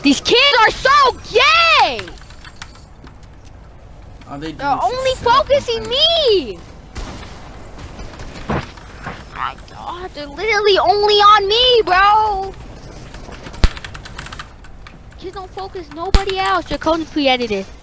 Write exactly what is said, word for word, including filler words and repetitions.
These kids are so gay! All they do They're is only sit up and focusing think. me! My god, they're literally only on me, bro! Kids don't focus nobody else. Your code is pre-edited.